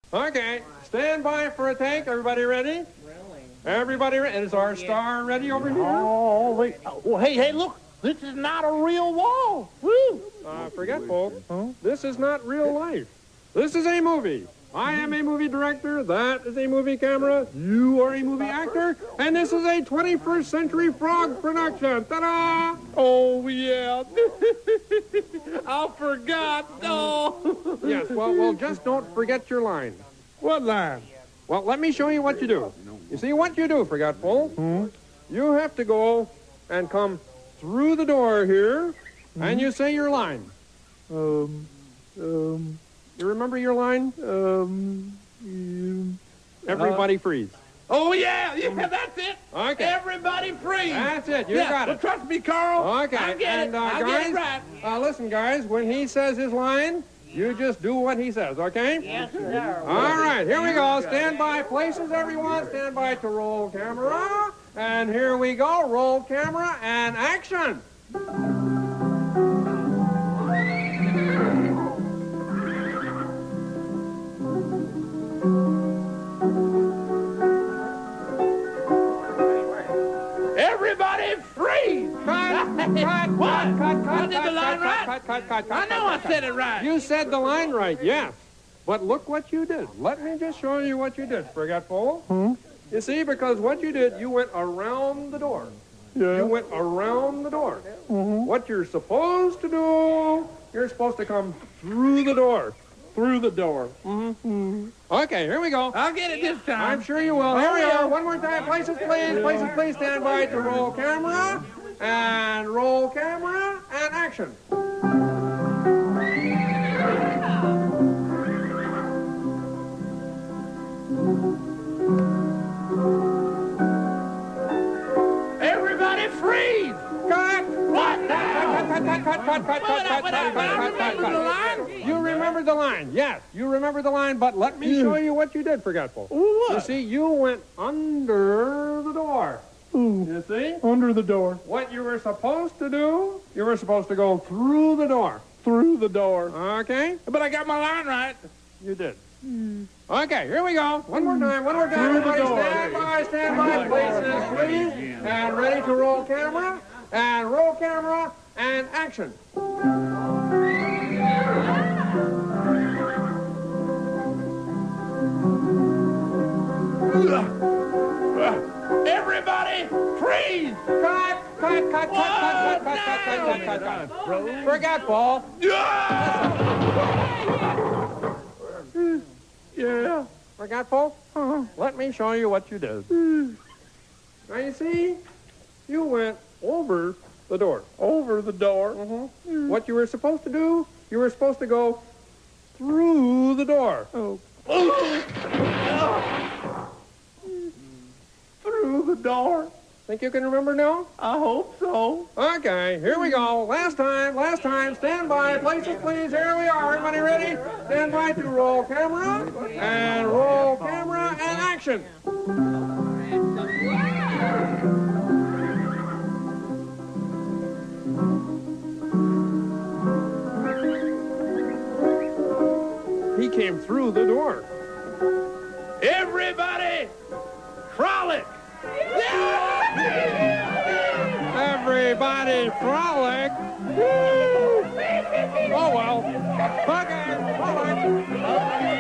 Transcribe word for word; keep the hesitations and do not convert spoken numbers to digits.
Okay, stand by for a take. Everybody ready? Really? Everybody ready? Is our star ready over here? Oh, wait. Oh, hey, hey, look. This is not a real wall. Woo! Uh, Forgetful, huh? This is not real life. This is a movie. I am a movie director. That is a movie camera. You are a movie actor. And this is a twenty-first century frog production. Ta-da! Oh, yeah. I forgot. Oh. Yes, well, well, just don't forget your line. What line? Well, let me show you what you do. You see what you do, Forgetful? Hmm? You have to go and come through the door here, hmm? and you say your line. Um, um... You remember your line? Um, um Everybody uh, freeze. Oh, yeah. Yeah, that's it. Okay. Everybody freeze. That's it. You yeah, got it. Well, trust me, Carl. Okay. I'll get and, it. Uh, I'll guys, get it right. Uh, listen, guys, when he says his line, you just do what he says, okay? Yes, sir. All right. Here we go. Stand by places, everyone. Stand by to roll camera. And here we go. Roll camera and action. Everybody freeze! Cut, cut, what? cut, cut, cut, I did cut, the line cut, right? cut, cut, cut, cut, I know cut, I said it right. You said the line right, yes. But look what you did. Let me just show you what you did, Forgetful. Hmm? You see, because what you did, you went around the door. Yeah. You went around the door. Mm-hmm. What you're supposed to do, you're supposed to come through the door. Through the door. Mm-hmm. Okay, here we go. I'll get it this time. I'm sure you will. Here we are. One more time. Places, please. Places, please. Stand by to roll camera. And roll camera. And action. Everybody freeze! Cut! What now? Cut, cut, cut, cut, cut, cut, cut, cut, cut, cut, cut, cut, cut. You remember the line, yes. You remember the line, but let me show you what you did, Forgetful. What? You see, you went under the door. Ooh. You see? Under the door. What you were supposed to do, you were supposed to go through the door. Through the door. Okay? But I got my line right. You did. Mm. Okay, here we go. One more time, one more time. Through the door. Stand by, stand by, places, please. And ready to roll camera. And roll camera. And action. Everybody freeze! Cut, cut, cut, cut, cut, cut, cut, cut, cut, cut, cut, cut. Forgetful. Yeah. Forgetful? Uh-huh. Let me show you what you did. Now, you see, you went over the door. Over the door. Mm-hmm. What you were supposed to do, you were supposed to go through the door. Oh. Through the door. Think you can remember now? I hope so. Okay, here we go. Last time, last time. Stand by. Places, please. Here we are. Everybody ready? Stand by to roll camera. And roll camera and action. He came through the door. Everybody frolic. Everybody frolic. Woo! Oh, well. Okay, frolic.